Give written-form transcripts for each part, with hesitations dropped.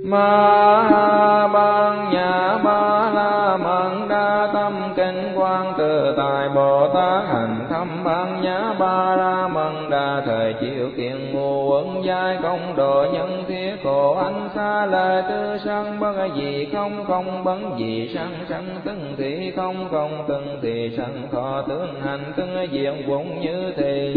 Ma Ban Nhã Ba La Mật Đa Tâm Kinh Quang Tự Tại Bồ Tát Hành Thâm Ban Nhã Ba La Mật Đa Thời Chiếu Kiện Ngũ Uẩn Giai Công Độ Nhân Thiết Khổ Ánh Xa Lời Tư Sân Bất Dị Không Không Bấn Dị Sân Sân Tưng Thị Không Không Tưng Thị Sân Thọ Tướng Hành Tưng Diện Vụng Như Thị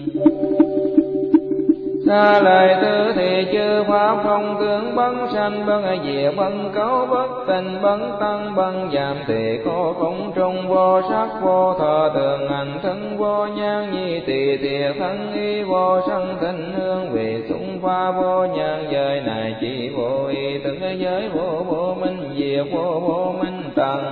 Xa lời tư thì chư pháp không tướng bấn sanh bấn diệt bấn cấu bất tình bấn tăng bấn giảm thì có không trung vô sắc vô thọ tường hành thân vô nhan nhi tỳ tiệt thân y vô sân tình hương vì xung pha vô nhan giới này chỉ vô y từng giới vô vô minh diệt vô vô minh tầng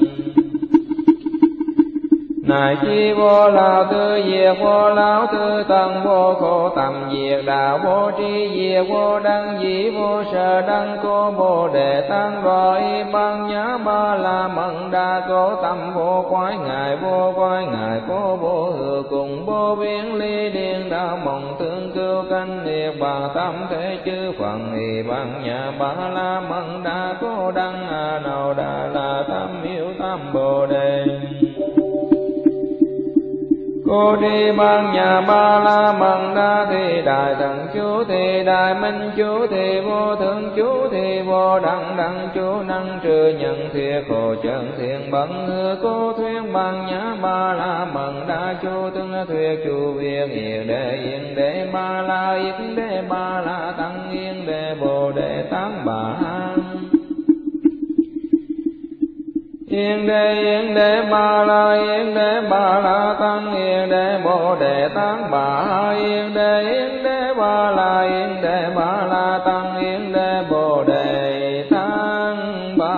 này chi vô lao tư diệt vô lão tư tầng vô khổ tầm diệt đạo vô tri diệt vô đăng dĩ vô sở đăng cô bồ đề tăng rồi Ban Nhã Ba La Mật Đa cố tâm vô quái ngài cô vô hư cùng vô biến ly điên đạo mộng thương cưu canh niết bàn tâm thế chư phần y Ban Nhã Ba La Mật Đa cố đăng a nâu đà la tâm yếu tâm bồ đề Cô đi Ban Nhã Ba La Mật Đa thì đại thần chú thì đại minh chú thì vô thượng chú thì vô đẳng đẳng chú năng trừ nhận thiệt khổ chân thiện bận hư cô thuyết Ban Nhã Ba La Mật Đa chú tương thuyết chú viên yên đế ba la yên đế ba la tăng yên đế bồ đề tán bà Yên đế ba la tăng yên đế bồ đề tán bà yên đế ba la tăng yên đế bồ đề tán bà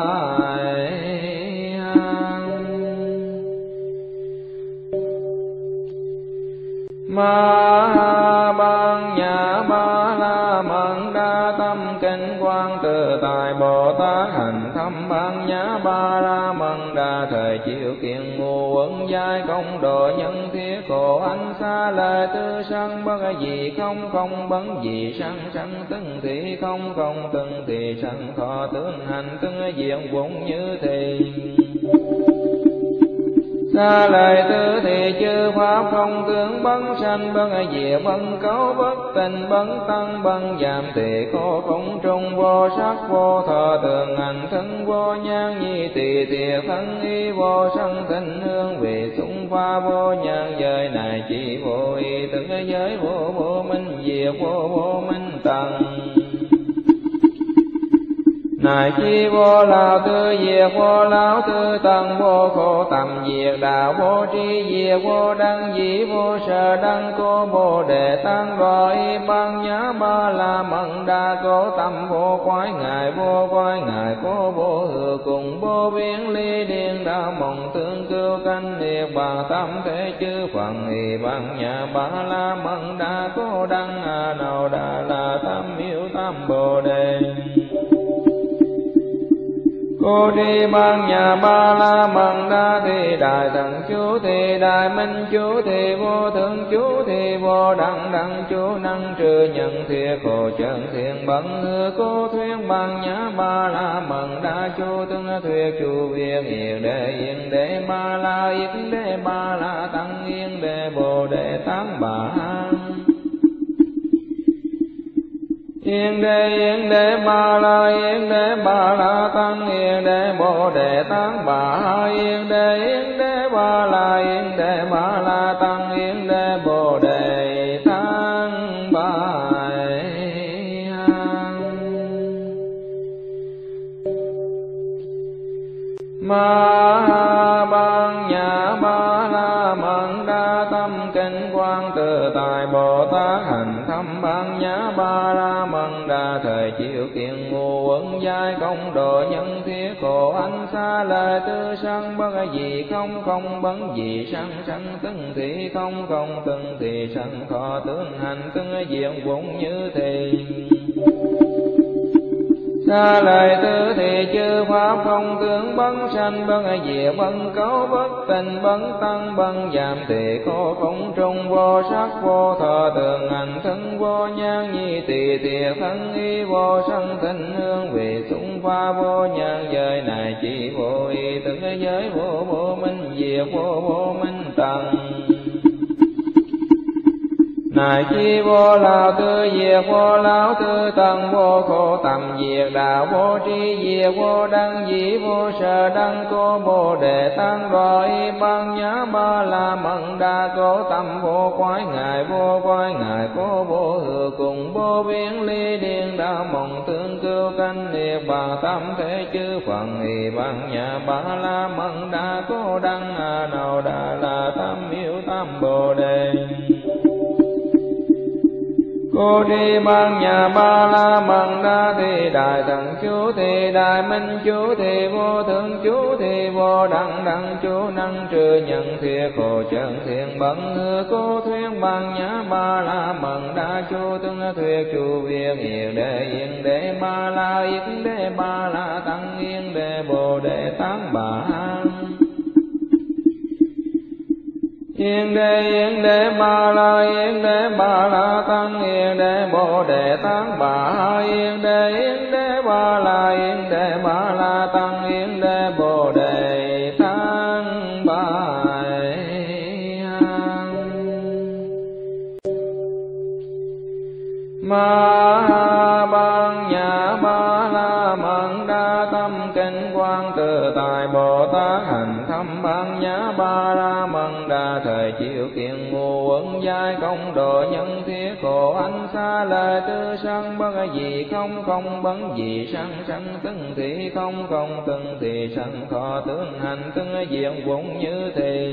Ma Ban Nhã Ba La Mật Đa Tâm Kinh Quang Tự Tại Bồ Tát Hành Thâm Ban Nhã Ba La Mật Đa Thời Chiếu Kiện Ngũ Uẩn Giai Công Độ Nhân Thiết Khổ Ánh Xa Lời Tư Sân Bất Dị Không Không Bấn Dị Sân Sân Tưng Thị Không Không Tưng Thị Sân Thọ Tướng Hành Tưng Diện Vụng Như Thị Xa lời tư thì chư pháp không tướng bấn sanh bấn diệt bấn cấu bất tình bấn tăng bấn giảm thì có không trung vô sắc vô thọ tường hành thân vô nhan nhi tỳ tiệt thân y vô sân tình hương vì xung pha vô nhan giới này chỉ vô y từng giới vô vô minh diệt vô vô minh tầng này chi vô lao tư diệt vô lão tư tầng vô khổ tầm diệt đạo vô tri diệt vô đăng dĩ vô sở đăng cô bồ đề tăng rồi Ban Nhã Ba La Mật Đa cố tâm vô quái ngài cô vô hư cùng vô biến ly điên đạo mộng thương cưu canh niết bàn tâm thế chư phần y Ban Nhã Ba La Mật Đa cố đăng a nâu đà la tâm yếu tâm bồ đề Cô đi Ban Nhã Ba La Mật Đa thì đại thần chú thì đại minh chú thì vô thượng chú thì vô đẳng đẳng chú năng trừ nhận thiệt khổ chân thiện bận hư cô thuyết Ban Nhã Ba La Mật Đa chú tương thuyết chú viên yên đế ba la yên đế ba la tăng yên đế bồ đề tán bà Yên đế ba la tăng yên đế bồ đề tán bà yên đế ba la tăng yên đế bồ đề tán bà Ma Ban Nhã Ba La Mật Đa Tâm Kinh Quang Tự Tại Bồ Tát Hành Thâm Ban Nhã Ba La Mật Đa Thời Chiếu Kiện Ngũ Uẩn Giai Công Độ Nhân Thiết Khổ Ánh Xa Lời Tư Sân Bất Dị Không Không Bấn Dị Sân Sân Tưng Thị Không Không Tưng Thị Sân Thọ Tướng Hành Tưng Diện Vụng Như Thị Xa lời tứ thì chư pháp không tướng bấn sanh bấn diệt bấn cấu bất tình bấn tăng bấn giảm thì khổ không trung vô sắc vô thọ tường hành thân vô nhan nhi tỳ tiệt thân y vô sanh thịnh hương vì xung pha vô nhan giới này chỉ vô y từng giới vô vô minh diệt vô vô minh tầng. Này chi vô lão tư diệt vô lão tư tầng vô khổ tầm diệt đạo vô tri diệt vô đăng dĩ vô sở đăng cô bồ đề tăng rồi bằng nhã ba la mận đa cố tâm vô quái ngài cố vô hư cùng vô biến ly điên đạo mộng tương cưu canh niết bàn tâm thế chư phần y bằng nhã ba la mận đa cố đăng a nâu đà la tâm yếu tâm bồ đề. Cô đi bằng nhà ba la mận đa thì đại thần chú thì đại minh chú thì vô thượng chú thì vô đẳng đẳng chú năng trừ nhận thiệt khổ chân thiện bận hư cô thuyết bằng nhà ba la mận đa chú tương thuyết chú viên yên đệ ba la yên đệ ba la tăng yên đệ bồ đề tăng bà yên đế ba la tăng yên đế bồ đề tăng bà yên đế ba la tăng yên đế bồ đề tăng bà. Ma bằng nhà ba la mận đa tâm kinh quang tự tại Bồ Tát hành thâm bằng nhã ba la mận đa thời chiếu kiện ngu uẩn giai công độ nhân thiết khổ ánh xa lời tư sanh bất gì không bấn gì sanh từng thị không từng thị sanh khó tướng hành từng diện vụng như thì.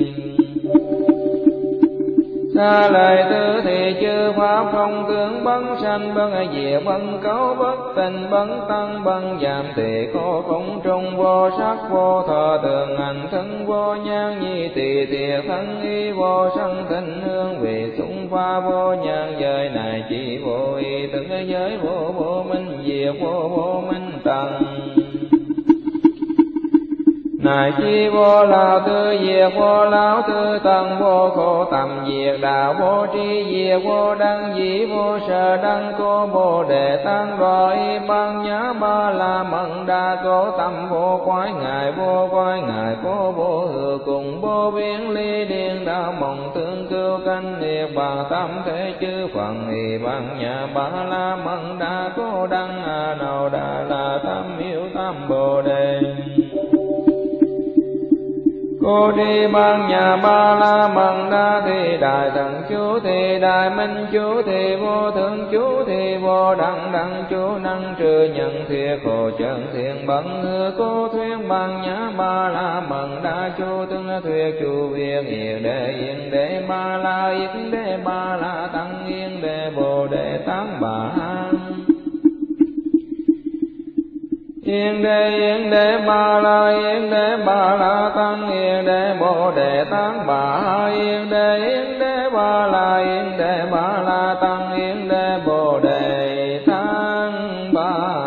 Xa lời tứ thì chư pháp không tướng bấn sanh bấn diệt bấn cấu bất tình bấn tăng bấn giảm thì khổ không trung vô sắc vô thọ tường hành thân vô nhan nhi tỳ tiệt thân y vô sanh thịnh hương vì xung pha vô nhan giới này chỉ vô y từng giới vô vô minh diệt vô vô minh tầng. Này chi vô lão tư diệt vô lão tư tầng vô khổ tầm diệt đạo vô tri diệt vô đăng dĩ vô sở đăng cô bồ đề tăng rồi bằng nhã ba la mận đa cố tâm vô quái ngài cố vô hư cùng vô biến ly điên đạo mộng tương cưu canh niết bàn tâm thế chư phần y bằng nhã ba la mận đa cố đăng a nâu đà la tâm yếu tâm bồ đề. Cô đi bằng nhà ba la mận đa thì đại thần chú thì đại minh chú thì vô thượng chú thì vô đẳng đẳng chú năng trừ nhận thiệt khổ chân thiện bận hư cô thuyết bằng nhã ba la mận đa chú tương thuyết chú viên yên đế ba la tăng yên đế bồ đề tăng bà yên đế ba la tăng yên đế bồ đề tăng bà yên đế ba la tăng yên đế bồ đề tăng bà.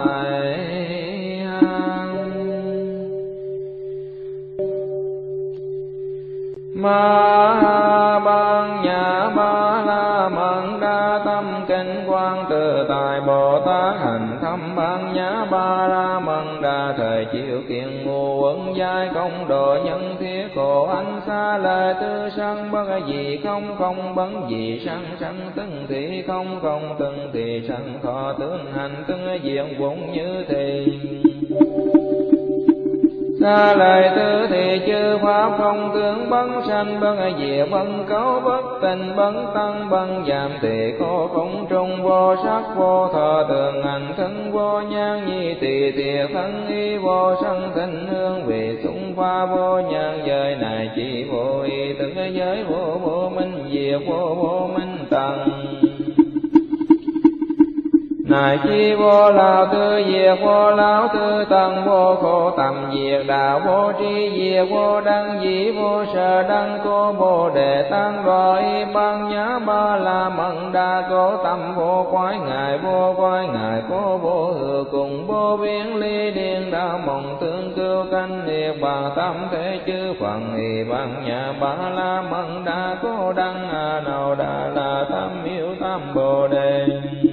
Ma bằng nhà ba la mận đa tâm kinh quang tự tại Bồ Tát hành thâm bằng nhã ba la mận đa thời chiếu kiện ngu uẩn giai công độ nhân thiết khổ ánh xa lời tư sanh bất gì không bấn gì sanh từng thị không từng thị sanh khó tướng hành từng diện vụng như thì. Xa lời tứ thì chư pháp không tướng bấn sanh bấn diệt bấn cấu bất tình bấn tăng bấn giảm thì khổ không trung vô sắc vô thọ tường hành thân vô nhan nhi tỳ tiệt thân y vô sanh thịnh hương vì xung pha vô nhan giới này chỉ vô y từng giới vô vô minh diệt vô vô minh tầng. Này chi vô lão tư diệt vô lão tư tầng vô khổ tầm diệt đạo vô tri diệt vô đăng dĩ vô sở đăng cô bồ đề tăng rồi bằng nhã ba la mận đa cố tâm vô quái ngài cố vô hư hư cùng vô biến ly điên đạo mộng tương cưu canh niết bàn tâm thế chư Phật y bằng nhà ba la mật đa cô đăng a nâu đà la tam miếu tam bồ đề.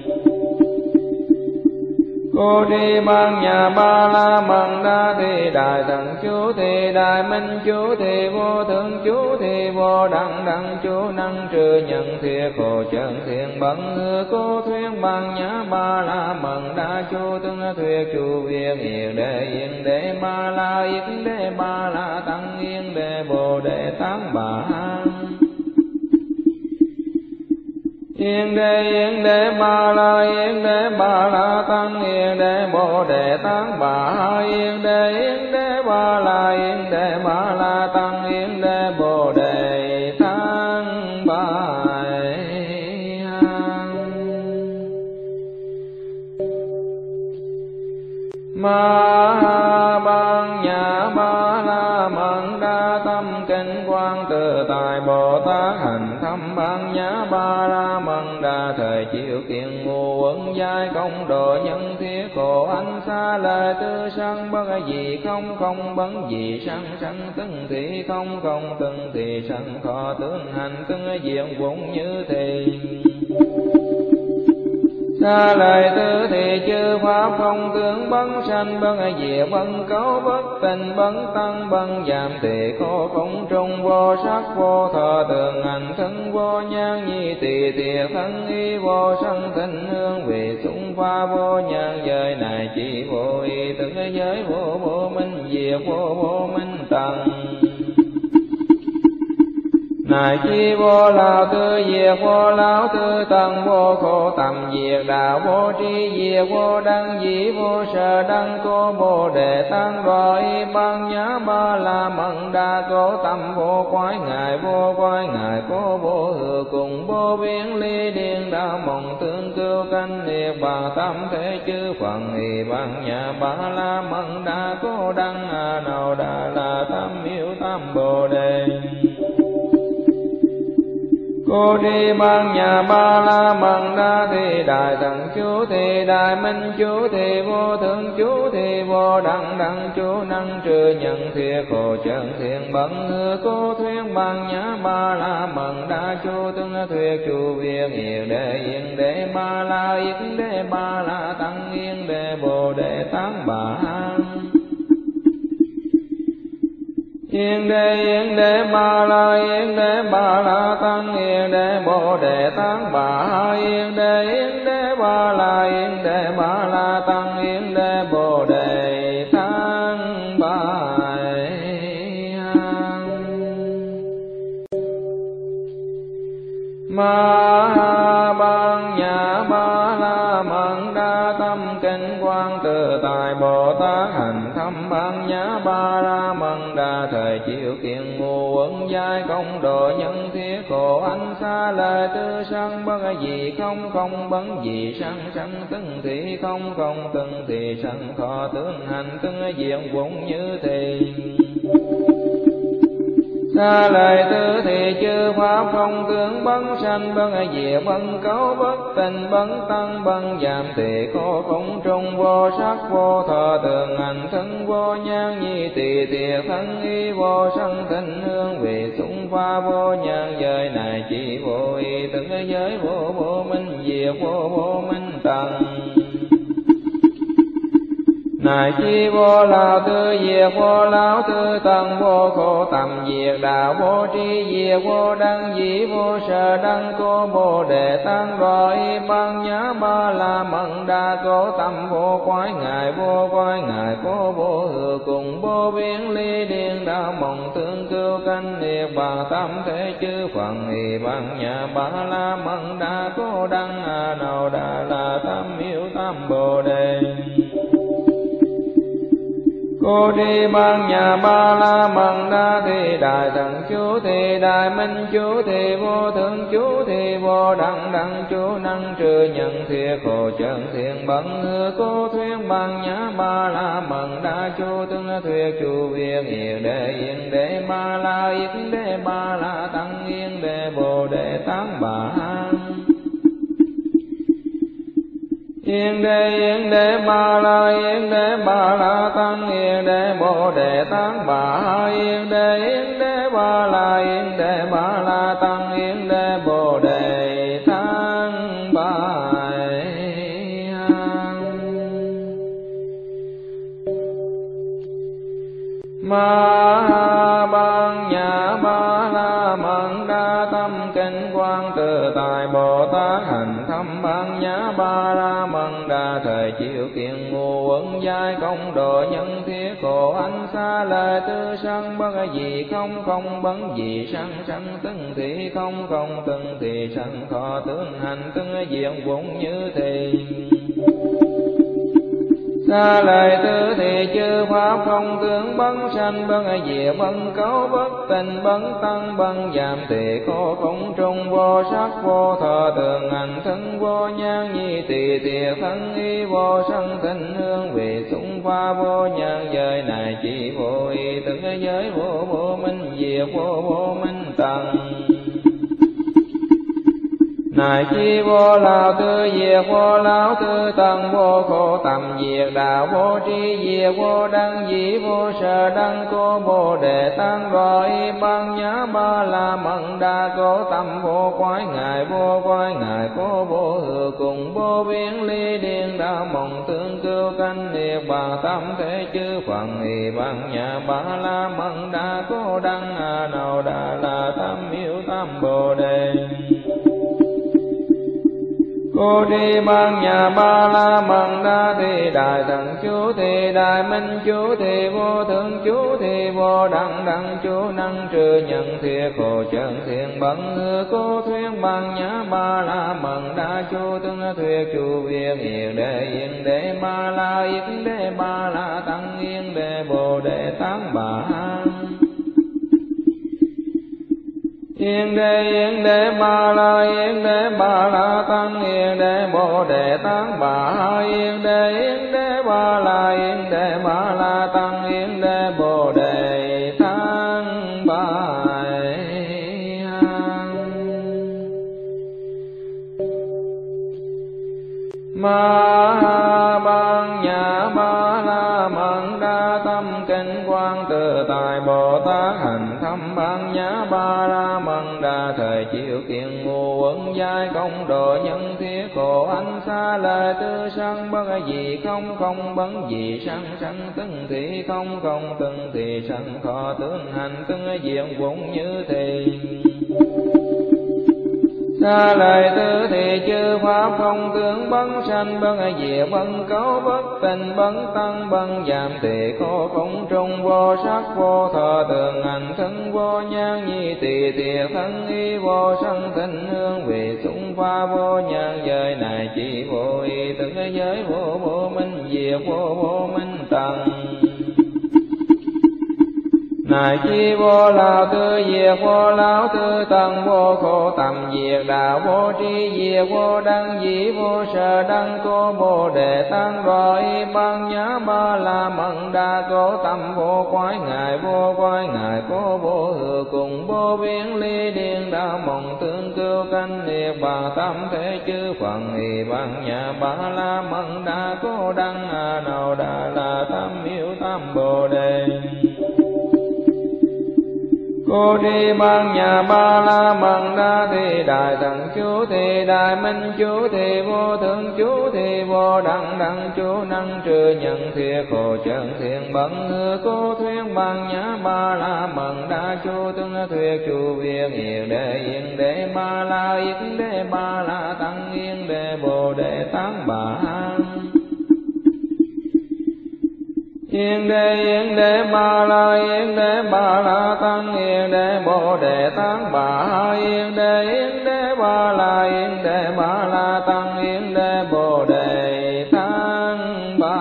Cô đi ban nhà ba la mật đa thì đại thần chú thì đại minh chú thì vô thượng chú thì vô đẳng đẳng chú năng trừ nhận thiệt khổ chân thiện bẩn hư cô thuyết ban nhà ba la mật đa chú tương thuyết chú viên yên đệ ba la yên đệ ba la tăng yên đệ bồ đề tán bà yên đế ba la tăng yên đế bồ đề tán bà yên đế ba la tăng yên đế bồ đề tán bà. Ma ban nhà ba la mật đa tâm kinh quang tự tại Bồ Tát hành thâm ban nhã ba la mật đa thời chiếu kiện ngu uẩn giai công độ nhân thiết khổ ánh xa lời tư sanh bất gì không bấn gì sanh từng thị không từng thị sanh khó tướng hành từng diện vốn như thì xa lời tư thì chư pháp không tướng bấn sanh bấn diệt bấn cấu bất tình bấn tăng bấn giảm thì khổ không trung vô sắc vô thọ tường hành thân vô nhan nhi tỳ tiệt thân y vô sân tình hương vì xung pha vô nhan giới này chỉ vô y từng giới vô minh diệt vô minh tầng này chi vô lão tư diệt vô lão tư tầng vô khổ tầm diệt đạo vô tri diệt vô đăng dĩ vô sở đăng cô bồ đề tăng rồi ban nhã ba la mật đa cô tâm vô quái ngài cô vô hư cùng vô biến ly điên đạo mộng tương cưu canh niết bàn tâm thế chư Phật y ban nhã ba la mật đa cô đăng a nâu đà la tam miếu tam bồ đề. Cô đi ban nhà ba la mật đa thì đại thần chú thì đại minh chú thì vô thượng chú thì vô đẳng đẳng chú năng trừ nhận thiệt khổ chân thiện bẩn hư cô thuyết ban nhã ba la mật đa chú tương thuyết chú viên yên đệ ba la yên đệ ba la tăng yên đệ bồ đề tán bà yên đế ba la tăng yên đế bồ đề tán bà yên đế ba la tăng yên đế bồ đề tán bà. Ma ban nhà ba la mật đa tâm kinh quang tự tại Bồ Tát hành thâm ban nhã ba la mật đa thời chiếu kiện ngu uẩn giai công độ nhân thiết khổ ánh xa lời tư sanh bất gì không bấn gì sanh từng thị không từng thị sanh khó tướng hành từng diện vốn như thì xa lời tư thì chư pháp không tướng bấn sanh bấn diệt bấn cấu bất tình bấn tăng bấn giảm thì khổ không trung vô sắc vô thọ tường hành thân vô nhan nhi tỳ tiệt thân y vô sân tình hương vì xung pha vô nhan giới này chỉ vô y từng giới vô minh diệt vô minh tầng này chi vô lão tư diệt vô lão tư tầng vô khổ tầm diệt đạo vô tri diệt vô đăng dĩ vô sở đăng cô bồ đề tăng rồi ban nhã ba la mật đa cô tâm vô quái ngài cô vô hư cùng vô biến ly điên đạo mộng tương cưu canh niết bàn tâm thế chư Phật y ban nhã ba la mật đa cô đăng a nâu đà la tam miếu tam bồ đề. Cô đi ban nhà ba la mật đa thì đại thần chú thì đại minh chú thì vô thượng chú thì vô đẳng đẳng chú năng trừ nhận thiệt khổ chân thiện bẩn hư cô thuyết ban nhã ba la mật đa chú tương thuyết chú viên yên đệ ba la yên đệ ba la tăng yên đệ bồ đề tán bà Yên đế ba la yên đế ba la tăng yên đế bồ đề tát bà yên đế ba la yên đế ba la tăng yên đế bồ đề tát bà. Ma Ban Nhã Ba La Mật Đa Tâm Kinh Quang Tự Tại Bồ Tát hành thâm Ban Nhã Ba La Mật Đa thời chiếu kiện ngu uẩn giai công độ nhân thiết khổ ánh xa lời tư sanh bất gì không bấn gì sanh từng thị không từng thị sanh khó tướng hành từng diện vụng như thì. Xa lời tư thì chư pháp không tướng bấn sanh bấn diệt bấn cấu bất tình bấn tăng bấn giảm thì khổ không trung vô sắc vô thọ tường hành thân vô nhan nhi tỳ tiệt thân y vô sân tình hương vì xung pha vô nhan giới này chỉ vô y từng giới vô minh diệt vô minh tầng. Này chi vô lao tư diệt vô lão tư tầng vô khổ tầm diệt đạo vô tri diệt vô đăng dĩ vô sở đăng cô bồ đề tăng rồi Ban Nhã Ba La Mật Đa cố tâm vô quái ngài cô vô hư cùng vô biến ly điên đạo mộng tương cưu canh niết bàn tâm thế chư phận y Ban Nhã Ba La Mật Đa cố đăng nào đà là tâm yêu tâm bồ đề. Cô đi Ban Nhã Ba La Mật Đa thì đại thần chú thì đại minh chú thì vô thượng chú thì vô đẳng chú năng trừ nhận thiệt khổ chân thiện bẩn hư cô thuyết Ban Nhã Ba La Mật Đa chú tương thuyết chú viên yên đế ba la yên đế ba la tăng yên đế bồ đề tát bà. Yên đế ba la yên đế ba la tăng yên đế bồ đề tát bà yên đế ba la yên đế ba la tăng yên đế bồ đề tát bà. Ma Ban Nhã Ba La Mật Đa tâm kinh quang tự tại Bồ Tát hành thâm Ban Nhã Ba La Mật Đa thời chiếu kiện ngu uẩn giai công độ nhân thiết khổ ánh xa lời tư sanh bất gì không bấn gì sanh từng thị không từng thị sanh khó tướng hành từng diện vụng như thì. Xa lời tư thì chư pháp không tướng bấn sanh bấn diệt bấn cấu bất tình bấn tăng bấn giảm thì khổ không trung vô sắc vô thọ tường hành thân vô nhan nhi tỳ tiệt thân y vô sân tình hương vì xung pha vô nhan giới này chỉ vô y từng giới vô minh diệt vô minh tầng. Này chi vô lao tư diệt vô lão tư tầng vô khổ tầm diệt đạo vô tri diệt vô đăng dĩ vô sở đăng cô bồ đề tăng rồi Ban Nhã Ba La Mật Đa cố tâm vô quái ngài cô vô hư cùng vô biến ly điên đạo mộng tương cưu canh niết bàn tâm thế chư phận y Ban Nhã Ba La Mật Đa cố đăng nào đà là tâm yêu tâm bồ đề. Cô đi Ban Nhã Ba La Mật Đa thì đại thần chú thì đại minh chú thì vô thượng chú thì vô đẳng chú năng trừ nhận thiệt khổ chân thiện bẩn hư cô thuyết Ban Nhã Ba La Mật Đa chú tương thuyết chú viên yên đế ba la yên đế ba la tăng yên đế bồ đề tát bà. Yên đế ba la yên đế ba la tăng yên đế bồ đề tát bà yên đế ba la yên đế ba la tăng yên đế bồ đề tát bà.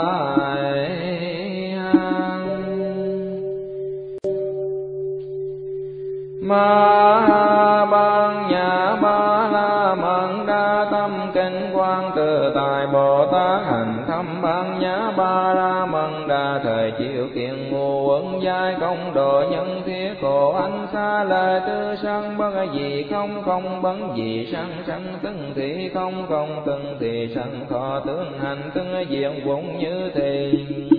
Ma Ban Nhã Ba La Mật Đa tâm kinh quang tự tại Bồ Tát Tát hành thâm ban nhã ba la mật đa thời chiếu kiện ngũ uẩn giai công độ nhân thiết khổ ánh xa lời tư sanh bất dị không không bấn dị sanh sanh từng thị không không từng thị sanh khó tướng hành từng diện vụng như thì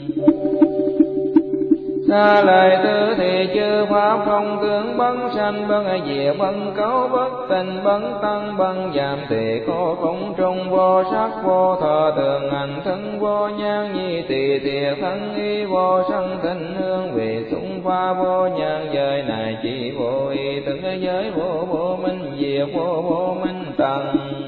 xa lời tư thì chư pháp không tướng bấn sanh bấn diệt bấn cấu bất tình bấn tăng bấn giảm thì khổ không trung vô sắc vô thọ tường hành thân vô nhan nhi tỳ tiệt thân y vô sân thịnh hương vì xung pha vô nhan giới này chỉ vô y từng giới vô vô minh diệt vô vô minh tầng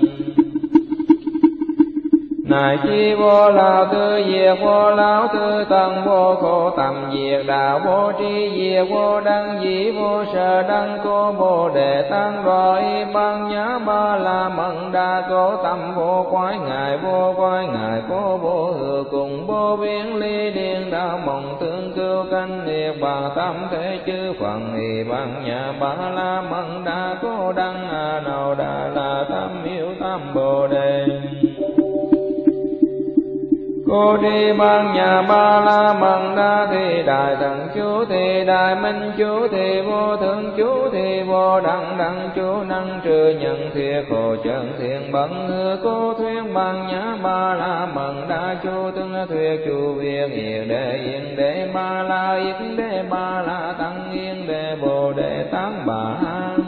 này chi vô lao tư diệt vô lão tư tầng vô khổ tầm diệt đạo vô tri diệt vô đăng dĩ vô sở đăng cô bồ đề tăng rồi ban nhã ba la mật đa cố tâm vô quái ngài cô vô hư cùng vô biến ly điên đạo mộng tương cưu canh niết bàn tâm thế chư phần y ban nhã ba la mật đa cố đăng a nâu đà la tâm yêu tâm bồ đề cô đi ban nhà ba la mật đa thì đại thần chú thì đại minh chú thì vô thượng chú thì vô đẳng đẳng chú năng trừ nhận thiệt khổ chân thiện bận hư cô thuyết ban nhã ba la mật đa chú tương thuyết chú viên yên đệ ba la yên đệ ba la tăng yên đệ bồ đề tán bà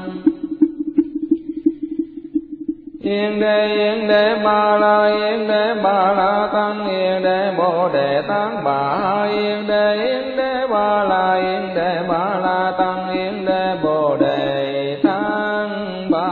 yên đế ba la tăng yên đế bồ đề tán bà yên đế ba la tăng yên đế bồ đề tán bà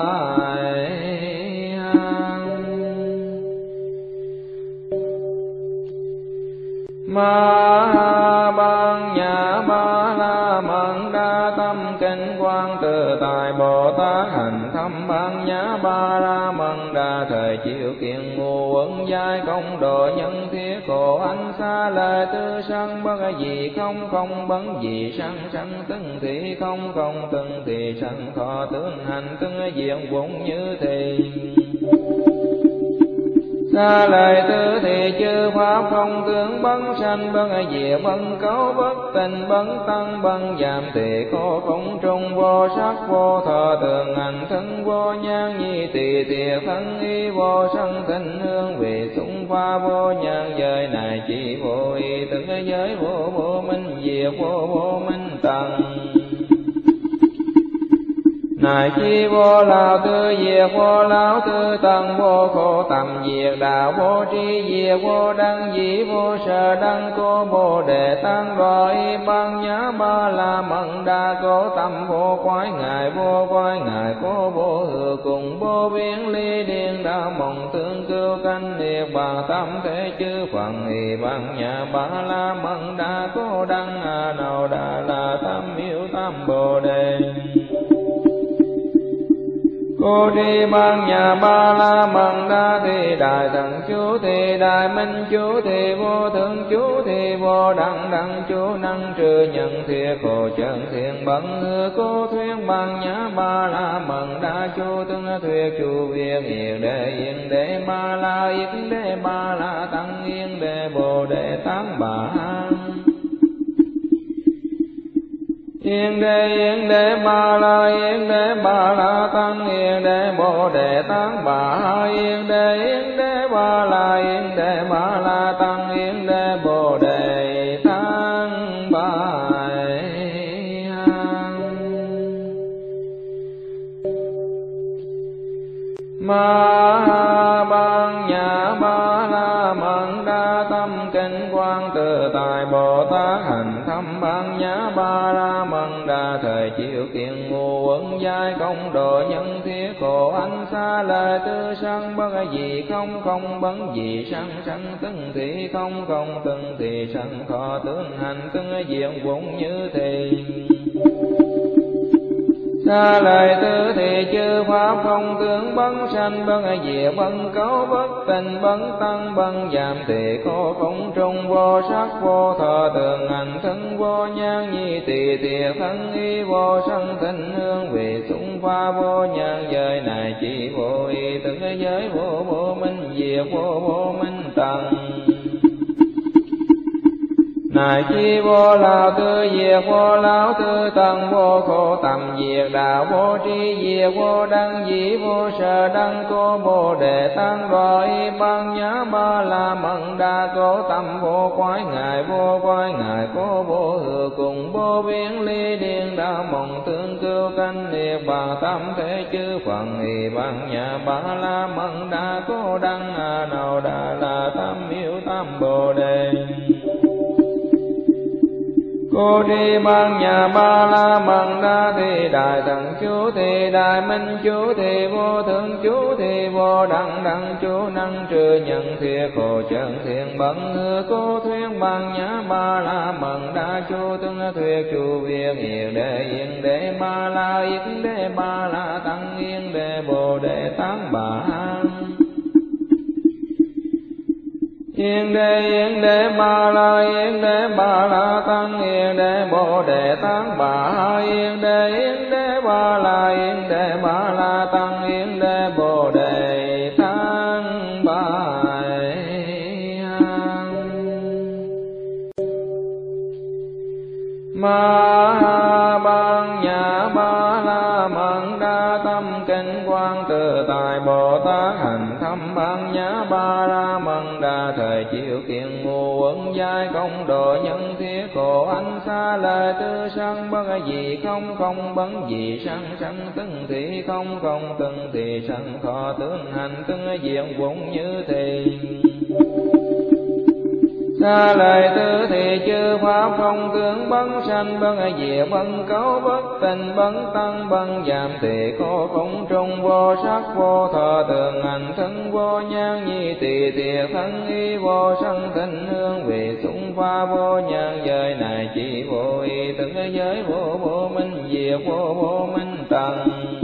ma ban nhã ba la mật đa tâm kinh quang tự tại Bồ Tát hành thâm ban nhã ba la mật đa thời chiếu kiện ngũ uẩn giai công độ nhân thiết khổ ánh xa lời tư sanh bất dị không không bấn dị sanh sanh từng thị không không từng thị sanh khó tướng hành từng diện vụng như thì xa lời tư thì chư pháp không tướng bấn sanh bấn diệt bấn cấu bất tình bấn tăng bấn giảm thì khổ không trung vô sắc vô thọ tường hành thân vô nhan nhi tỳ tiệt thân y vô sân thịnh hương vì xung pha vô nhan giới này chỉ vô y từng giới vô vô minh diệt vô vô minh tầng này chi vô lao tư diệt vô lão tư tầng vô khổ tầm diệt đạo vô tri diệt vô đăng dĩ vô sở đăng cô bồ đề tăng rồi ban nhã ba la mật đa cố tâm vô quái ngài cô vô hư cùng vô biến ly điên đạo mộng tương cưu canh niết bàn tâm thế chư phần y ban nhã ba la mật đa cố đăng a nâu đà la tâm yêu tâm bồ đề cô đi ban nhà ba la mật đa thì đại thần chú thì đại minh chú thì vô thượng chú thì vô đẳng đẳng chú năng trừ nhận thiệt khổ chân thiện bận hư cô thuyết ban nhã ba la mật đa chú tương thuyết chú viên yên đệ ba la tăng yên đệ bồ đề tán bà yên đế ba la tăng yên đế bồ đề tán bà yên đế ba la tăng yên đế bồ đề tán bà ma ban nhã ba la mật đa tâm kinh quang tự tại Bồ Tát hành thâm ban nhã ba la mật đa thời chiếu kiện ngũ uẩn giai công độ nhân thiết khổ ánh xa lời tư sanh bất dị không không bấn dị sanh sanh từng thị không không từng thị sanh khó tướng hành từng diện vụng như thì xa lời tư thì chư pháp không tướng bấn sanh bấn diệt bấn cấu bất tình bấn tăng bấn giảm thì khổ không trung vô sắc vô thọ tường hành thân vô nhan nhi tỳ tiệt thân y vô sân thịnh hương vì xung pha vô nhan giới này chỉ vô y từng giới vô vô minh diệt vô vô minh tầng. Này chi vô lão tư diệt vô lão tư tầng vô khổ tầm diệt đạo vô tri diệt vô đăng dĩ vô sở đăng cô bồ đề tăng rồi bằng nhã ba la mận đa cố tâm vô quái ngài cô vô hư cùng vô biến ly điên đạo mộng tương cưu canh niết bàn tâm thế chư phần y bằng nhã ba la mận đa cố đăng nào đà la tâm yếu tâm bồ đề. Cô đi ban nhà ba la mật đa thì đại thần chú thì đại minh chú thì vô thượng chú thì vô đẳng đẳng chú năng trừ nhận thiệt khổ chân thiện bận hư cô thuyết ban nhà ba la mật đa chú tương thuyết chú viên yên đế ba la yên đế ba la tăng yên đế bồ đề tán bà yên đế ba la tăng yên đế bồ đề tán bà yên đế ba la tăng yên đế bồ đề tán bà. Ma ban nhà ba la mật đa tâm kinh quang tự tại Bồ Tát hành thâm ban nhã ba la mật đa thời chiếu kiện ngu uẩn giai công độ nhân thiết khổ ánh xa lời tư sanh bất gì không bấn gì sanh từng thị không từng thị sanh khó tướng hành từng diện vụng như thì. Xa lời tư thì chư pháp không tướng bấn sanh bấn diệt bấn cấu bất tình bấn tăng bấn giảm thì khổ không trung vô sắc vô thọ tường hành thân vô nhan nhi tỳ tiệt thân y vô sân tình hương vì xung pha vô nhan giới này chỉ vô y từng giới vô minh diệt vô minh tầng.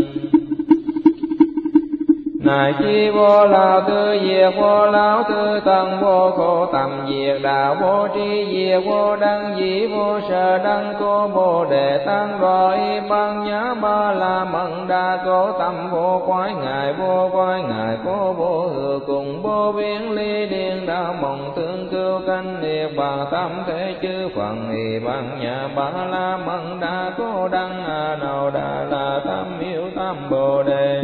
Này chi vô lão tư diệt vô lão tư tầng vô khổ tầm diệt đạo vô tri diệt vô đăng dĩ vô sở đăng cô bồ đề tăng rồi bằng nhã ba la mận đa cố tâm vô quái ngài cô vô hư cùng vô biến ly điên đạo mộng tương cưu canh niết bàn tâm thế chư phần y bằng nhã ba la mận đa cố đăng nào đà la tâm yếu tâm bồ đề.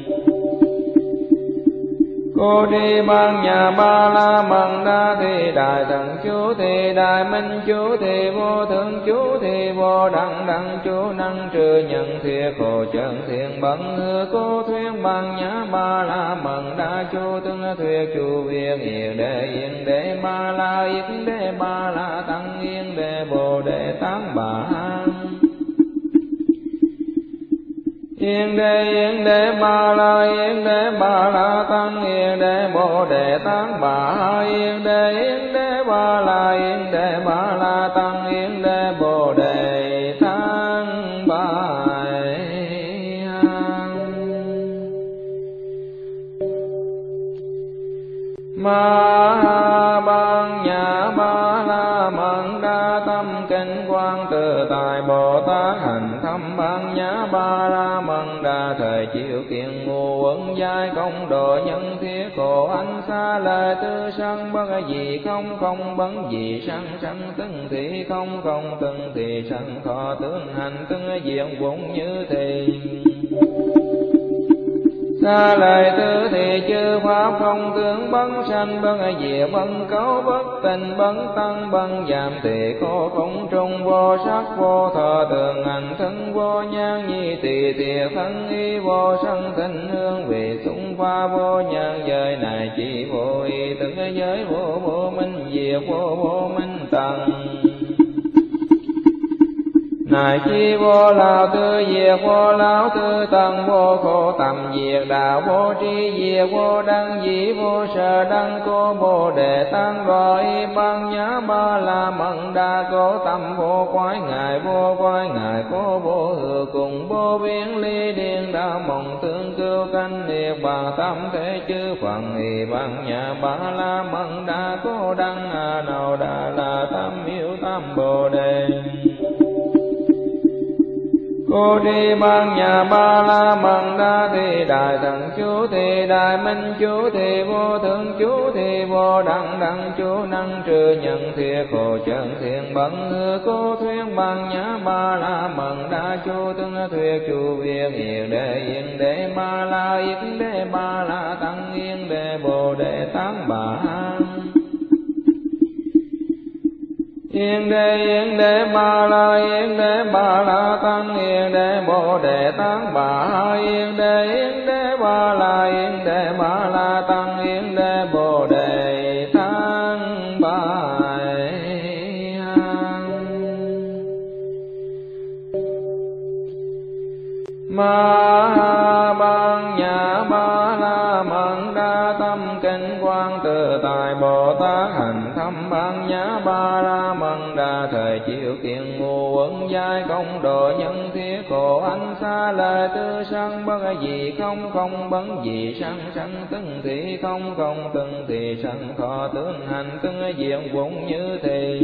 Cô đi ban nhà ba la mật đa thì đại thần chú thì đại minh chú thì vô thượng chú thì vô đẳng đẳng chú năng trừ nhận thiệt khổ chân thiện bận hư cô thuyết ban nhã ba la mật đa chú tương thuyết chú viên yên đế ba la tăng yên đế bồ đề tán bà yên đế ba la tăng yên đế bồ đề tán bà yên đế ba la tăng yên đế bồ đề tán bà. Ma ban nhà ba la mật đa tâm kinh quang tự tại Bồ Tát hành thâm ban nhã ba la mật đa thời chiếu kiện ngu uẩn giai công độ nhân thiết khổ ánh xa lời tư sanh bất gì không bấn gì sanh từng thị không từng thị sanh khó tướng hành từng diện vụng như thì. Xa lời tư thì chư pháp không tướng bấn sanh bấn diệt bấn cấu bất tình bấn tăng bấn giảm thì khổ không trung vô sắc vô thọ tường hành thân vô nhan nhi tỳ tiệt thân y vô sân tình hương vì xung pha vô nhan giới này chỉ vô y từng giới vô minh diệt vô minh tầng. Này chi vô lão tư diệt vô lão tư tầng vô khổ tầm diệt đạo vô tri diệt vô đăng dĩ vô sở đăng cô bồ đề tăng rồi bằng nhã ba la mật đa cố tâm vô quái ngài cô vô hư cùng vô biến ly điên đạo mộng tương cưu canh niết bàn tâm thế chư phần y bằng nhã ba la mật đa cố đăng nào đà la tâm yếu tâm bồ đề. Cô đi ban nhà Ba La Mật Đa Thì Đại Thần Chú Thì Đại Minh Chú Thì Vô Thượng Chú Thì Vô Đẳng Đẳng Chú Năng Trừ Nhận Thiệt Khổ Chân Thiện Bẩn Hư Cô Thuyên ban nhà Ba La Mật Đa Chú Tương Thuyết Chú Viên Yên Đế Yên Đế Ba La Yên Đế Ba La Tăng Yên Đế Bồ Đề Tát Bà Yên Đế Ba La Yên Đế Ba La Tăng Yên Đế Bồ Đề Tát Bà Yên Đế Ba La Yên Đế Ba La Tăng Yên Đế Bồ Đề Tát Bà Ma ban nhà Ba La Mật Đa tâm kinh quang tự tại Bồ Tát hành thâm ban nhã Ba La Mật Đa thời chiếu kiện ngu uẩn giai công độ nhân thiết khổ ánh xa lời tư sanh bất gì không không bấn gì sanh sanh từng thị không không từng thị sanh khó tướng hành từng diện vụng như thì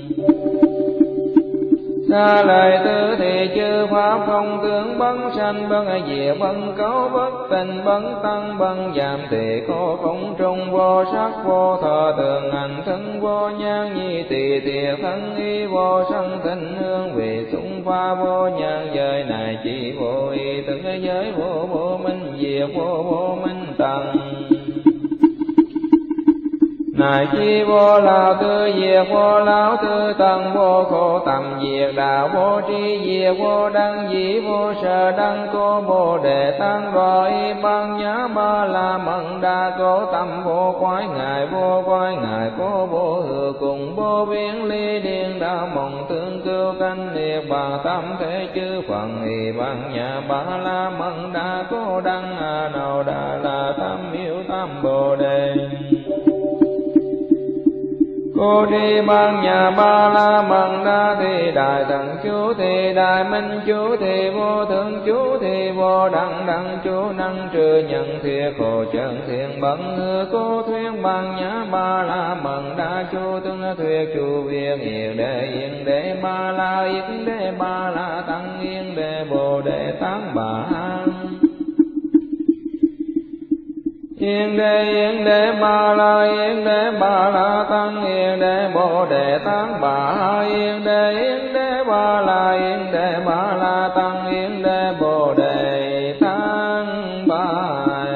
xa lời tư thì chư pháp không tướng bấn sanh bấn diệt bấn cấu bất tình bấn tăng bấn giảm thì khổ không trung vô sắc vô thọ tường hành thân vô nhan nhi tỳ tiệt thân y vô sanh tình hương vì xung pha vô nhan giới này chỉ vô y từng giới vô vô minh diệt vô vô minh tầng này chi vô lão tư diệt vô lão tư tầng vô khổ tầm diệt đạo vô tri diệt vô đăng dĩ vô sở đăng cô bồ đề tăng rồi ban nhã Ba La Mật Đa cố tâm vô quái ngài cô vô hư cùng vô biến ly điên đạo mộng tương cưu canh niết bàn tâm thế chư phần y ban nhã Ba La Mật Đa cố đăng nào đà la tâm yếu tâm bồ đề Cô đi ban nhà Ba La Mật Đa Thì Đại Thần Chú Thì Đại Minh Chú Thì Vô Thượng Chú Thì Vô Đẳng Đẳng Chú Năng Trừ Nhận Thiệt Khổ Chân Thiện Bẩn Hư Cô Thuyên ban nhà Ba La Mật Đa Chú Tương Thuyết Chú Viên Yên Đế Ba La Yên Đế Ba La Tăng Yên Đế Bồ Đề Tát Bà Yên Đế Ba La Yên Đế Ba La Tăng Yên Đế Bồ Đề Tát Bà Yên Đế Ba La Yên Đế Ba La Tăng Yên Đế Bồ Đề Tát Bà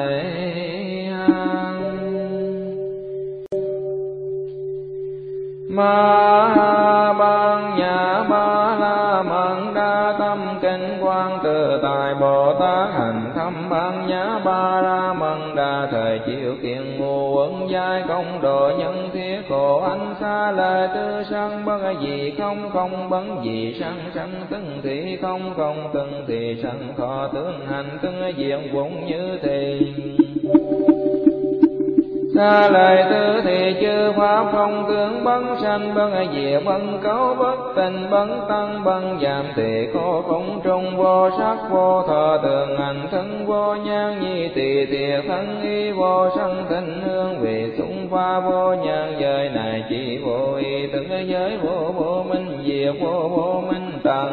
Ma ban nhà Ba La Mật Đa tâm kinh quang tự tại Bồ Tát hành thâm ban nhã Ba La Mật Đa thời chiếu kiện ngu uẩn giai công độ nhân thiết khổ ánh xa lời tư sanh bất gì không không bấn gì sanh sanh từng thị không không từng thị sanh khó tướng hành từng diện vụng như thì xa lời tư thì chư pháp không tướng bấn sanh bấn diệt bấn cấu bất tình bấn tăng bấn giảm thì khổ không trung vô sắc vô thọ tường hành thân vô nhan nhi tỳ tiệt thân y vô sanh tình hương vì xung pha vô nhan giới này chỉ vô y từng giới vô vô minh diệt vô vô minh tầng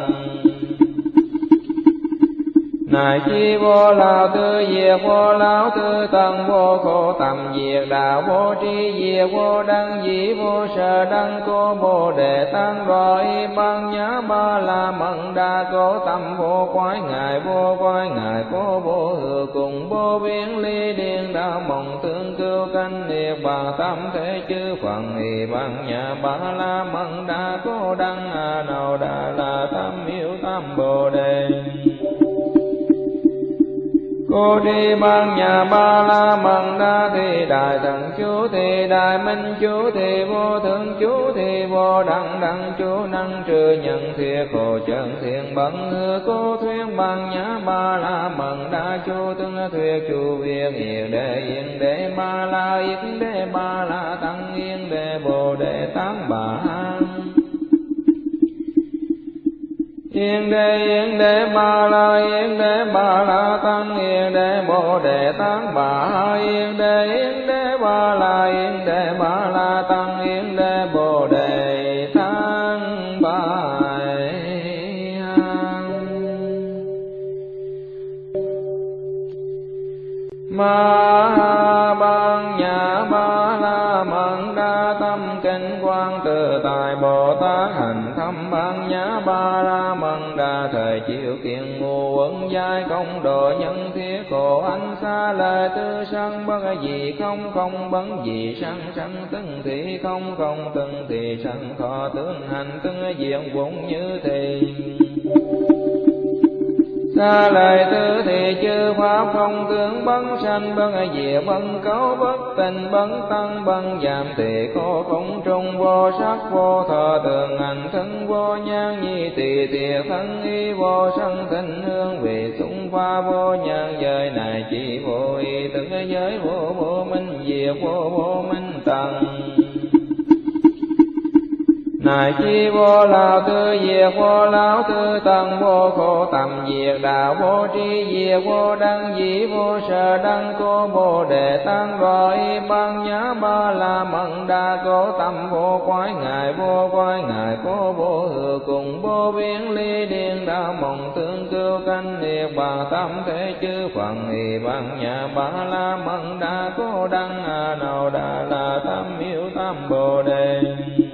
này chi vô lão tư diệt vô lão tư tầng vô khổ tầm diệt đạo vô tri diệt vô đăng dĩ vô sở đăng cô bồ đề tăng rồi ban nhã Ba La Mật Đa cố tâm vô quái ngài cô vô hư cùng vô biến ly điên đạo mộng tương cưu canh niết bàn tâm thế chư phần y ban nhã Ba La Mật Đa cố đăng nào đà la tâm yếu tâm bồ đề Cô đi ban nhà Ba La Mật Đa Thì Đại Thần Chú Thì Đại Minh Chú Thì Vô Thượng Chú Thì Vô Đẳng Đẳng Chú Năng Trừ Nhận Thiệt Khổ Chân Thiện Bẩn Hư Cô Thuyên ban nhã Ba La Mật Đa Chú Tương Thuyết Chú Viên Yên Đế Ba La Yên Đế Ba La Tăng Yên Đế Bồ Đề Tát Bà Yên Đế Ba La Yên Đế Ba La Tăng Yên Đế Bồ Đề Tát Bà Yên Đế Ba La Yên Đế Ba La Tăng Yên Đế Bồ Đề Tát Bà kinh quang tự tại Bồ Tát hành thâm ban nhã ba la mật đa thời chiếu kiện ngu uẩn giai công độ nhân thiết khổ ánh xa lời tư sanh bất dị không không bấn dị sanh sanh từng thị không không từng thị sanh khó tướng hành từng diện vụng như thì xa lời tư thì chư pháp không tướng bấn sanh bấn diệt bấn cấu bất tình bấn tăng bấn giảm thì khổ không trung vô sắc vô thọ tường hành thân vô nhan nhi tỳ tiệt thân y vô sân tình hương vì xung pha vô nhan giới này chỉ vô y từng giới vô vô minh diệt vô vô minh tầng này chi vô lao tư diệt vô lão tư tầng vô khổ tầm diệt đạo vô tri diệt vô đăng dĩ vô sở đăng cô bồ đề tăng rồi ban nhã ba la mật đa cố tâm vô quái ngài cô vô hư cùng vô biến ly điên đạo mộng tương cưu canh niết bàn tâm thế chư phận y ban nhã ba la mật đa cố đăng nào đà la tâm yêu tâm bồ đề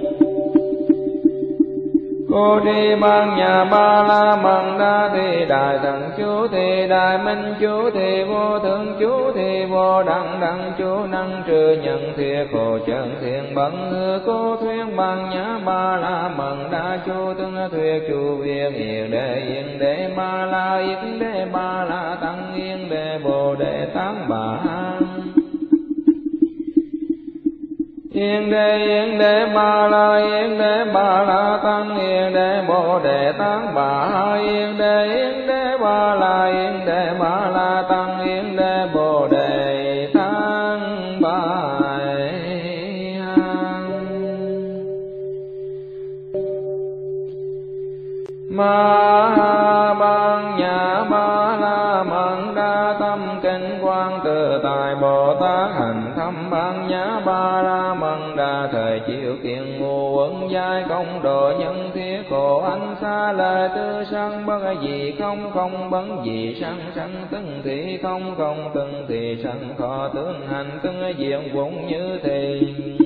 cô đi ban nhà ba la mật đa thì đại thần chú thì đại minh chú thì vô thượng chú thì vô đẳng đẳng chú năng trừ nhận thiệt khổ chân thiện bận hư cô thuyết ban nhã ba la mật đa chú tương thuyết chú viên yên đệ ba la yên đệ ba la tăng yên đệ bồ đề tăng bà yên đế ba la tăng yên đế bồ đề tăng bà yên đế ba la tăng yên đế bồ đề tăng bà ma ban nhã ba la mật đa tâm kinh quang tự tại Bồ Tát hành thâm ban nhã ba la mật đa thời chiếu kiện ngu uẩn giai công độ nhân thiết khổ ánh xa lời tư sanh bất dị không không bấn dị sanh sanh từng thị không không từng thị sanh khó tướng hành từng diện vụng như thì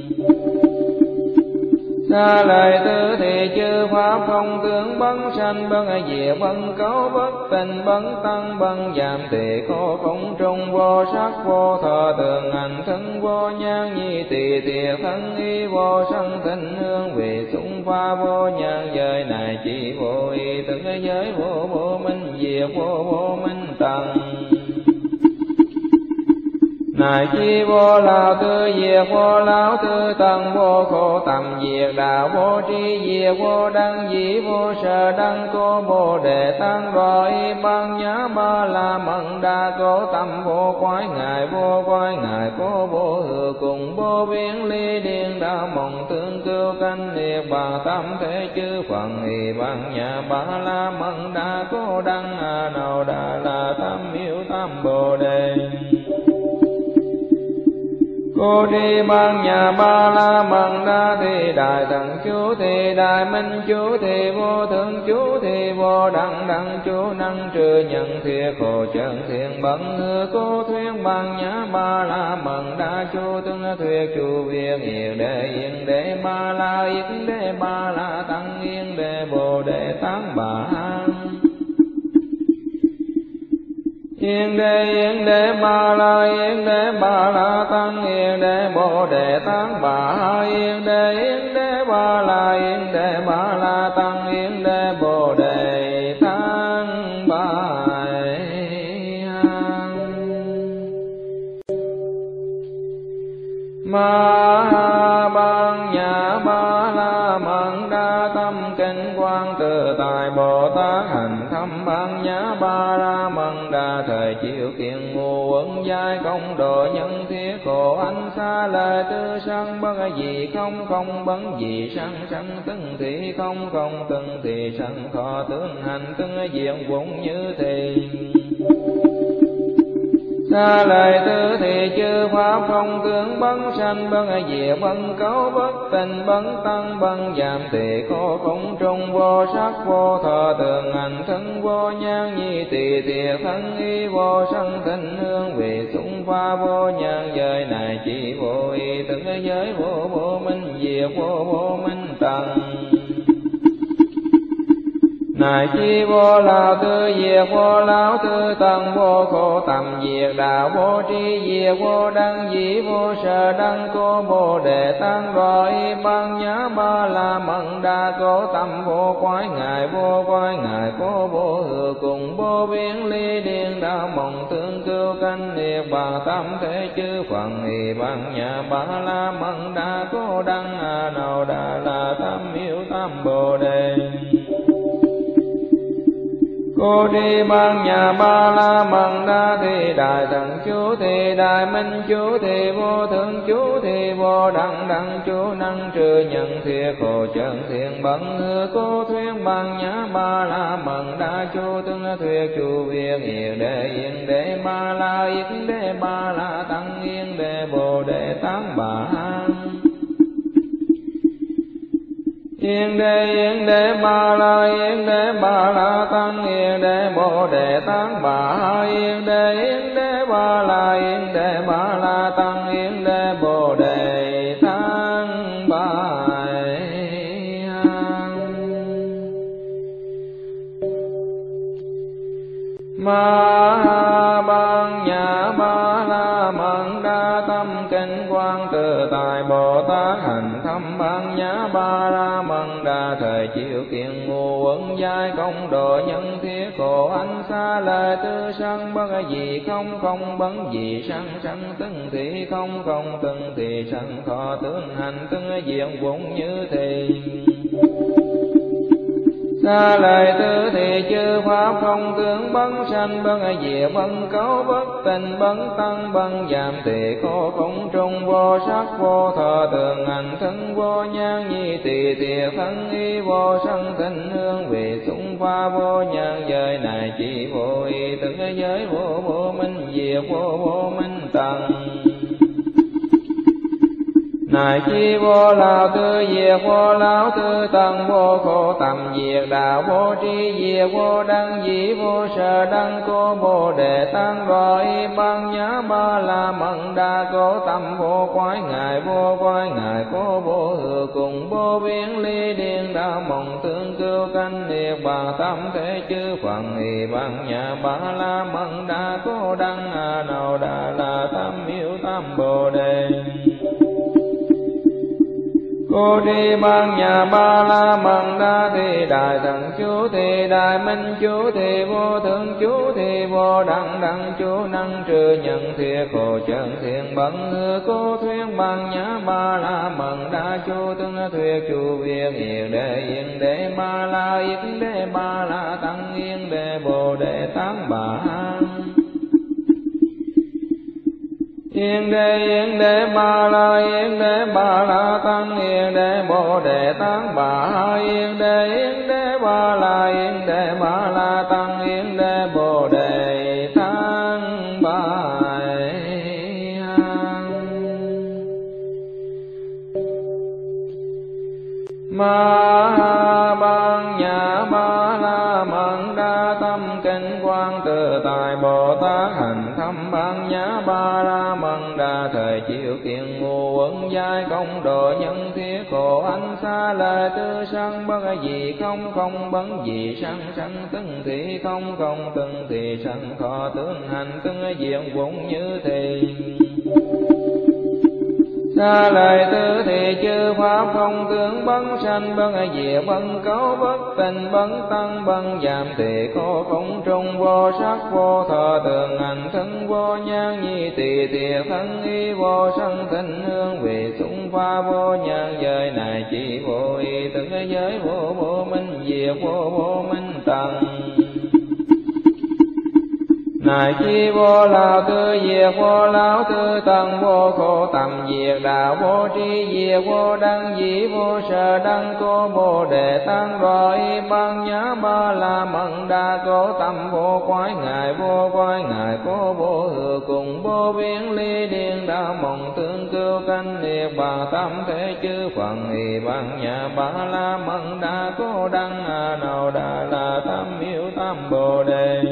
xa lời tư thì chư pháp không tướng bấn sanh bấn diệt bấn cấu bất tình bấn tăng bấn giảm thì khổ không trung vô sắc vô thọ tường hành thân vô nhan nhi tỳ tiệt thân y vô sân tình hương vì xung pha vô nhan giới này chỉ vô y từng giới vô vô minh diệt vô vô minh tầng này chi vô lao tư diệt vô lão tư tầng vô khổ tầm diệt đạo vô tri diệt vô đăng dĩ vô sở đăng cô bồ đề tăng rồi ban nhã ba la mật đa cố tâm vô quái ngài cô vô hư cùng vô biến ly điên đạo mộng tương cưu canh niết bàn tâm thế chư phận y ban nhã ba la mật đa cố đăng nào đà la tâm yêu tâm bồ đề cô đi ban nhà ba la mật đa thì đại thần chú thì đại minh chú thì vô thượng chú thì vô đẳng đẳng chú năng trừ nhận thiệt khổ chân thiện bận hư cô thuyết ban nhã ba la mật đa chú tương thuyết chú viên yên đệ ba la yên đệ ba la tăng yên đệ bồ đề tăng bà yên đế ba la tăng yên đế bồ đề tăng bà yên đế ba la tăng yên đế bồ đề tăng bà ma ban nhã ba la mật đa tâm kinh quang tự tại Bồ Tát hành thâm ban nhã ba la mật đa thời chiếu kiện ngu uẩn giai công độ nhân thiết khổ ánh xa lời tư sanh bất dị không không bấn dị sanh sanh từng thị không không từng thị sanh khó tướng hành từng diện vụng như thì Xa lời tứ thì chư pháp không tướng bấn sanh bấn diệt bấn cấu bất tình bấn tăng bấn giảm thì khổ không trung vô sắc vô thọ tường hành thân vô nhan nhi tỳ thiệt thân y vô sanh tình hương vì xung pha vô nhan giới này chỉ vô y từng giới vô vô minh diệt vô vô minh tầng. Này chi vô lão tư diệt vô lão tư tầng vô khổ tầm diệt đạo vô tri diệt vô đăng dĩ vô sở đăng cô bồ đề tăng rồi băng nhã ba la mận đa cố tâm vô quái ngài cô vô hư cùng vô biến ly điên đạo mộng tương cưu canh niết bàn tâm thế chư phần y băng nhã ba la mận đa cố đăng a nâu đà la tâm yêu tâm bồ đề. Cô đi ban nhà ba la mật đa thì đại thần chú thì đại minh chú thì vô thượng chú thì vô đẳng đẳng chú năng trừ nhận thiệt khổ chân thiện bằng hư cô thuyết ban nhà ba la mật đa chú tương thuyết chú viên yên đệ ba la yên đệ ba la tăng yên đệ bồ đề tán bà yên đế ba la tăng yên đế bồ đề tán bà yên đế ba la tăng yên đế bồ đề tán bà. Ma ban nhã ba la mật đa tâm kinh quang tự tại Bồ Tát hành thâm ban nhã ba la mật đa thời chiếu kiện ngu uẩn giai công độ nhân thiết khổ ánh xa lời tư sanh bất gì không bấn gì sanh từng thị không từng thị sanh khó tướng hành từng diện vụng như thì. Xa lời tứ thì chư pháp không tướng bấn sanh bấn diệt bấn cấu bất tình bấn tăng bấn giảm thì khổ không trung vô sắc vô thọ tường hành thân vô nhan nhi tỳ thiệt thân y vô sanh tình hương vì xung pha vô nhan giới này chỉ vô y từng giới vô vô minh diệt vô vô minh tầng. Này chi vô lão tư diệt vô lão tư tầng vô khổ tầm diệt đạo vô tri diệt vô đăng dĩ vô sở đăng cô bồ đề tăng rồi băng nhã ba la mận đa cố tâm vô quái ngài cô vô hư cùng vô biến ly điên đạo mộng tương cưu canh niết bàn tâm thế chư phần y băng nhã ba la mận đa cố đăng a nâu đà la tâm yêu tâm bồ đề. Cô đi ban nhà ba la mật đa thì đại thần chú thì đại minh chú thì vô thượng chú thì vô đẳng đẳng chú năng trừ nhận thiệt khổ chân thiện bằng hư cô thuyết ban nhà ba la mật đa chú tương thuyết chú viên yên đệ ba la tăng yên đệ bồ đề tán bà yên đế ba la tăng yên đế bồ đề tán bà yên đế ba la tăng yên đế bồ đề tán bà. Ma ban nhã ba la mật đa tâm kinh quang tự tại Bồ Tát hành thâm ban nhã ba la mật đa thời chiếu kiện ngu uẩn giai công độ nhân thiết khổ ánh xa lời tư sanh bất gì không bấn gì sanh từng thị không từng thị sanh khó tướng hành từng diện vụng như thì. Xa lời tứ thì chư pháp không tướng bấn sanh bấn diệt bấn cấu bất tình bấn tăng bấn giảm thì khổ không trung vô sắc vô thọ tường hành thân vô nhan nhi tỳ thiệt thân y vô sanh tình hương vì xung pha vô nhan giới này chỉ vô y từng giới vô vô minh diệt vô vô minh tầng. Ngài chi vô lão tử diệt vô lão tử tận vô khổ tầm diệt đạo vô tri diệt vô đăng dĩ vô sở đăng cô bồ đề tăng rồi bằng nhã ba la mật đa cố tâm vô quái ngài cô vô hữu cùng vô biến ly điên đạo mộng tương cưu canh niết bàn tâm thế chư phần y bằng nhã ba la mật đa cố đăng a nào đà la tâm yêu tâm bồ đề.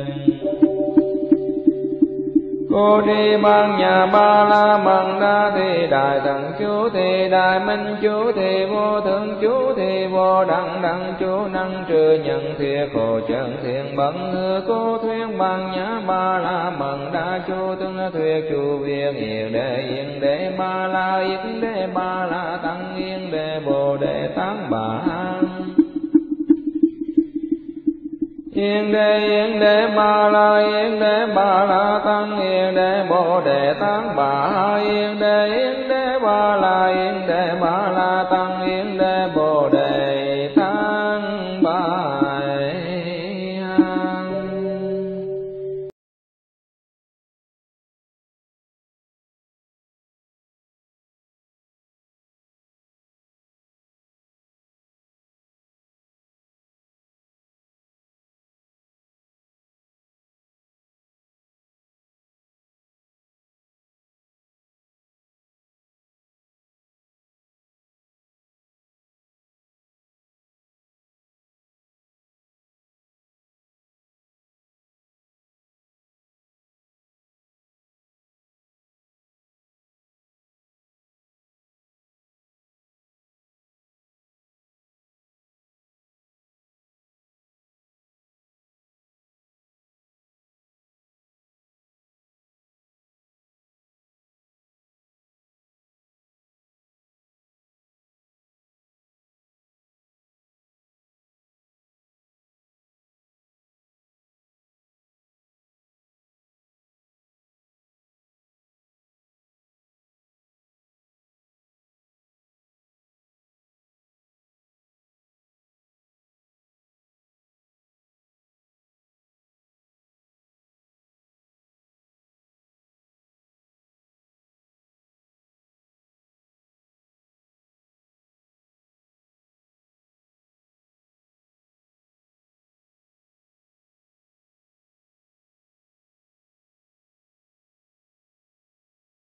Cô đi ban nhà ba la mật đa thì đại thần chú thì đại minh chú thì vô thượng chú thì vô đẳng đẳng chú năng trừ nhận thiệt khổ chân thiện bận hư cô thuyết ban nhà ba la mật đa chú tương thuyết chú viên yên đế ba la yên đế ba la tăng yên đế bồ đề tăng bà yên đế ba la tăng yên đế bồ đề tăng bà yên đế ba la tăng yên đế bồ đề